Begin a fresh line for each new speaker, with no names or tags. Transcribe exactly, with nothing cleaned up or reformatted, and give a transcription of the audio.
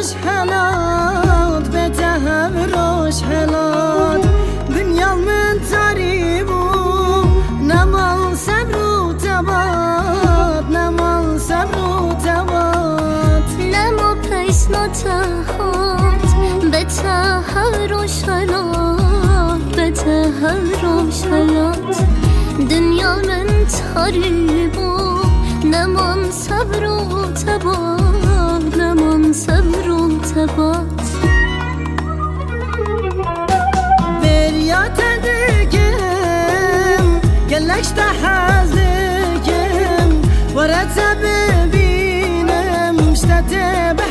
روش حلات بته روش حلات دنیا من تاریبو نمال صبر و تبات نمال صبر و تبات
نما پیس نتهات بته روش حلات بته روش حلات دنیا من تاریبو نمان صبر و تبات نمان صبر و تبات
بريات دقم قلكش تحازقم ورا تبينم مشتت